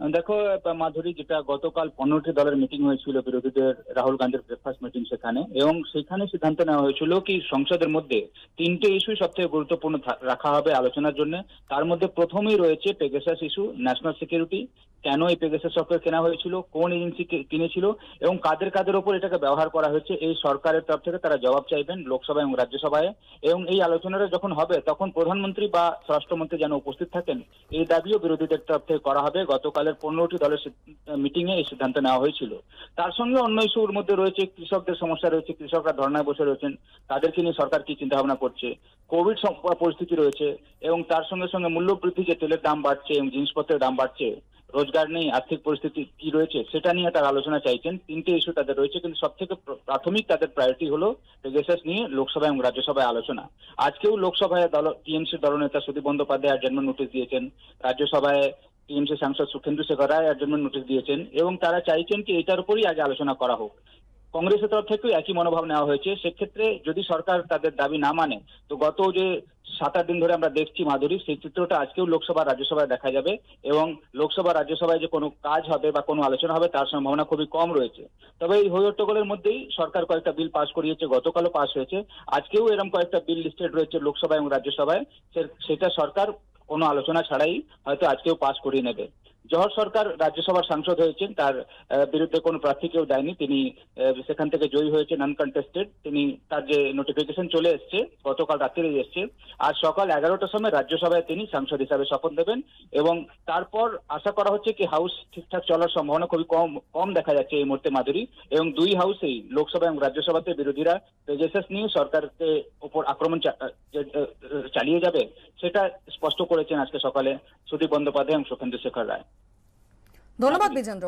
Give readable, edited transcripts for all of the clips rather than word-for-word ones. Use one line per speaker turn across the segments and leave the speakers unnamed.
দেখো মাধুরী, যেটা গতকাল 15টি দলের মিটিং হয়েছিল বিরোধীদের, রাহুল গান্ধীর ব্রেকফাস্ট মিটিং সেখানে, এবং সেখানে সিদ্ধান্ত নেওয়া হয়েছিল কি সংসদের মধ্যে 3টে ইস্যু সবথেকে গুরুত্বপূর্ণ রাখা হবে আলোচনার জন্য। তার মধ্যে প্রথমেই রয়েছে পেগাসাস ইস্যু, ন্যাশনাল সিকিউরিটি, কেন এই পেগাসাস সফটওয়্যার কেনা হয়েছিল, কোন এজেন্সি কিনেছিল এবং কাদের কাদের ওপর এটাকে ব্যবহার করা হয়েছে, এই সরকারের তরফ থেকে তারা জবাব চাইবেন লোকসভা এবং রাজ্যসভায়। এবং এই আলোচনাটা যখন হবে তখন প্রধানমন্ত্রী বা স্বরাষ্ট্রমন্ত্রী যেন উপস্থিত থাকেন, এই দাবিও বিরোধীদের তরফ থেকে করা হবে। গতকালের 15টি দলের মিটিং এ এই সিদ্ধান্ত নেওয়া হয়েছিল। তার সঙ্গে অন্য ইস্যুর মধ্যে রয়েছে কৃষকদের সমস্যা রয়েছে, কৃষকরা ধর্নায় বসে রয়েছেন, তাদেরকে নিয়ে সরকার কি চিন্তা ভাবনা করছে, কোভিড পরিস্থিতি রয়েছে এবং তার সঙ্গে সঙ্গে মূল্যবৃদ্ধি, যে তেলের দাম বাড়ছে এবং জিনিসপত্রের দাম বাড়ছে, রোজগার নেই, আর্থিক পরিস্থিতি কি রয়েছে সেটা নিয়ে তারা আলোচনা চাইছেন। 3টে ইস্যু তাদের রয়েছে, কিন্তু সব থেকে প্রাথমিক তাদের প্রায়োরিটি হলো পেগাসাস নিয়ে লোকসভা এবং রাজ্যসভায় আলোচনা। আজকেও লোকসভায় টিএমসি দলনেতা সুদীপ বন্দ্যোপাধ্যায় অ্যাডজার্নমেন্ট নোটিশ দিয়েছেন, রাজ্যসভায় টিএমসি সাংসদ সুখেন্দু শেখর রায় অ্যাডজার্নমেন্ট নোটিশ দিয়েছেন এবং তারা চাইছেন কি এটার উপরই আগে আলোচনা করা হোক। কংগ্রেসের তরফ থেকেও একই মনোভাব নেওয়া হয়েছে। সেক্ষেত্রে যদি সরকার তাদের দাবি না মানে, তো গত যে 7-8 দিন ধরে আমরা দেখছি মাধুরী, সেই চিত্রটা আজকেও লোকসভা রাজ্যসভায় দেখা যাবে এবং লোকসভা রাজ্যসভায় যে কোনো কাজ হবে বা কোনো আলোচনা হবে তার সম্ভাবনা খুবই কম রয়েছে। তবে এই হইহট্টগোলের মধ্যেই সরকার কয়েকটা বিল পাস করিয়েছে, গতকালও পাস হয়েছে, আজকেও এরকম কয়েকটা বিল লিস্টেড রয়েছে লোকসভা এবং রাজ্যসভায়। সেটা সরকার কোনো আলোচনা ছাড়াই হয়তো আজকেও পাস করিয়ে নেবে। জহর সরকার রাজ্যসভার সাংসদ হয়েছেন, তার বিরুদ্ধে কোনো প্রার্থী কেউ দেয়নি, তিনি সেখান থেকে জয়ী হয়েছেন আনকন্টেস্টেড। তিনি, তার যে নোটিফিকেশন চলে এসছে গতকাল রাত্রে এসছে, আজ সকাল 11টার সময় রাজ্যসভায় তিনি সাংসদ হিসাবে শপথ নেবেন এবং তারপর আশা করা হচ্ছে কি হাউস ঠিকঠাক চলার সম্ভাবনা খুবই কম দেখা যাচ্ছে এই মুহূর্তে মাধুরী। এবং দুই হাউসেই, লোকসভা এবং রাজ্যসভাতে, বিরোধীরা পেগাসাস নিয়ে সরকারকে উপর আক্রমণ চালিয়ে যাবে সেটা স্পষ্ট করেছেন আজকে সকালে সুদীপ বন্দ্যোপাধ্যায় এবং সুখেন্দু শেখর রায়।
ধন্যবাদ বিজেন্দ্র।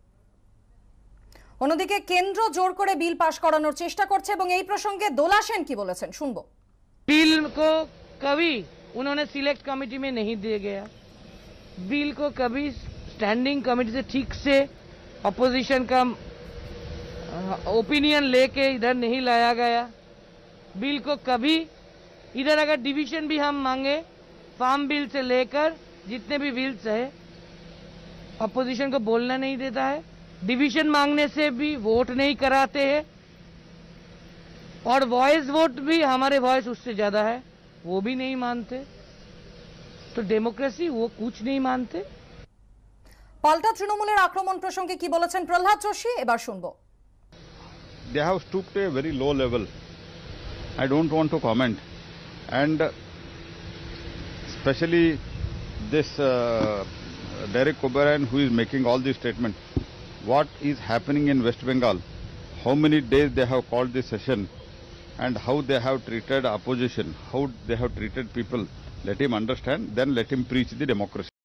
অন্যদিকে কেন্দ্র জোর করে বিল পাশ করানোর চেষ্টা করছে এবং এই প্রসঙ্গে দোলা সেন কি বলেছেন শুনবো।
बिल को कभी उन्होंने सिलेक्ट कमेटी में नहीं दिया गया, बिल को कभी स्टैंडिंग कमेटी से ठीक से अपोजिशन का ओपिनियन लेके इधर नहीं लाया गया। बिल को कभी इधर अगर डिवीजन भी हम मांगे फार्म बिल से लेकर जितने भी बिल्स है, अपोजिशन को बोलना नहीं देता है, डिवीजन मांगने से भी वोट नहीं कराते हैं और वॉइस वोट भी हमारे वॉइस उससे ज्यादा है वो भी नहीं मानते। तो डेमोक्रेसी वो कुछ नहीं मानते।
পাল্টা তৃণমূলের আক্রমণ প্রসঙ্গে কি বলেছেন প্রহ্লাদ যোশী, এবার শুনবো।
They have stooped to a very low level. I don't want to comment, and especially this Derek O'Brien, who is making all these statements. What is happening in West Bengal? How many days they have called this session, and how they have treated opposition, how they have treated people. Let him understand, then let him preach the democracy.